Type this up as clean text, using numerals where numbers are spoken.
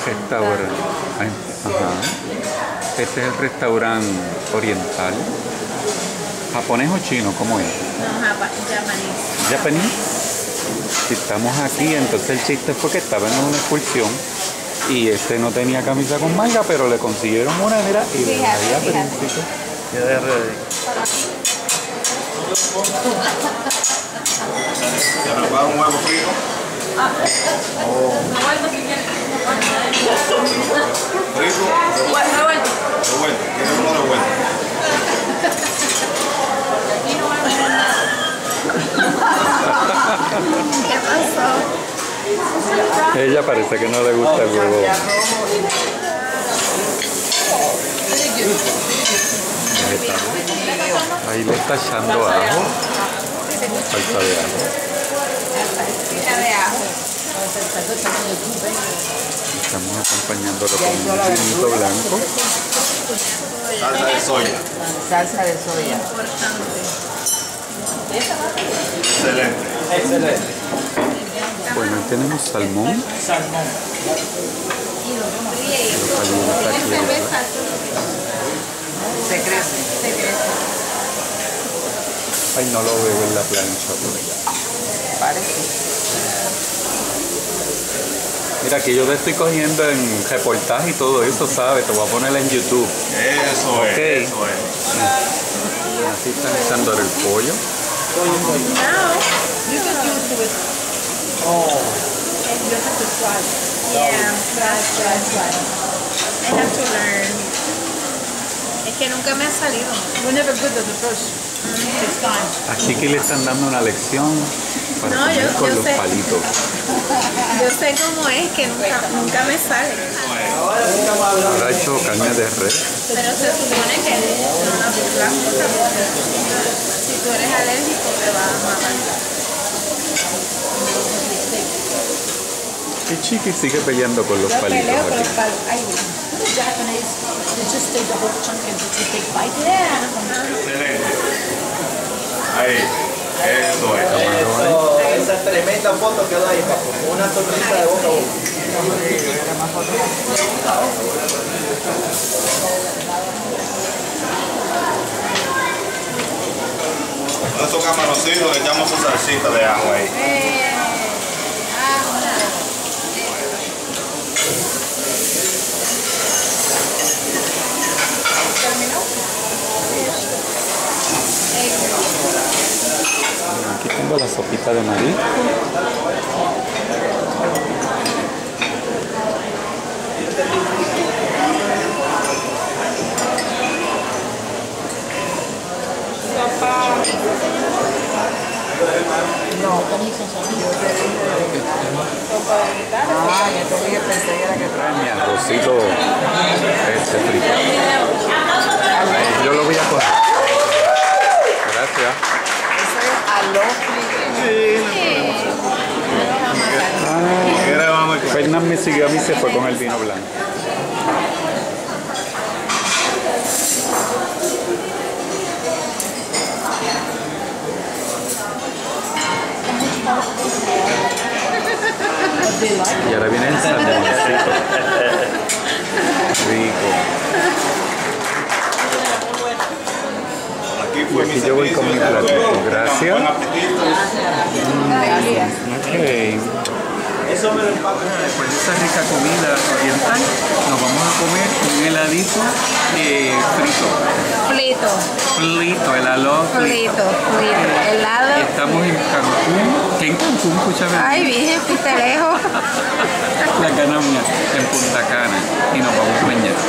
Restaurante. Ajá. Este es el restaurante oriental. ¿Japonés o chino? ¿Cómo es? No, japonés. ¿Japonés? Si estamos aquí, entonces el chiste fue que estaba en una excursión y este no tenía camisa con manga, pero le consiguieron una, mira, y de ahí a Príncipe. Y de ¿Se prepara un huevo frito? ¿Frito? Revuelto. ¿Quieres uno revuelto? ¿Qué pasó? Ella parece que no le gusta el huevo. Ahí le está echando ajo. Salsa de ajo. Salsita de ajo. Estamos acompañándolo con un vinito blanco. Salsa de soya. Salsa de soya. Excelente. Excelente. Bueno, ahí tenemos salmón. Salmón. Se crece. Ay, no lo veo en la plancha por allá. Parece. Mira, que yo te estoy cogiendo en reportaje y todo eso, ¿sabes? Te voy a poner en YouTube. Eso Ok. es, eso es. Así están echando el pollo. Now, you get used to it. Oh. And you have to try. Yeah, try. I have to learn. Es que nunca me ha salido. We're never good at the first. It's time. Aquí que le están dando una lección para No, comer yo con los sé. palitos. Yo sé cómo es, que nunca me sale. Ahora he hecho carne de res. Pero se supone que no las cosas. Si tú eres alérgico, te vas a matar. Y Chiqui sigue peleando con los palitos aquí. Japanese, they just take the whole chunk and just a big bite. Yeah. Excelente. Ahí. Eso es. Esa tremenda foto quedó ahí, papu. Una sonrisa de boca a boca. Con estos camaroncitos le echamos su salsita de ajo ahí. Aquí tengo la sopita de maíz. Ah, ya te dije, pensé que era que Trae mi arrocito frito. Yo lo voy a coger. Gracias. eso es aló. Fernán me siguió a mí y se fue con el vino blanco. Y ahora viene el salmoncito. Rico. Aquí Y fue aquí yo voy con mi platito. Gracias. Buen apetito. Ok. Eso me lo empaco. Después de esta rica comida oriental, nos vamos a comer un heladito frito. Frito, el helado frito. Helado. Y estamos en Cancún. ¿Qué en Cancún? Escúchame. Ay, virgen, fuiste lejos. La cana mía, en Punta Cana. Y nos vamos mañana.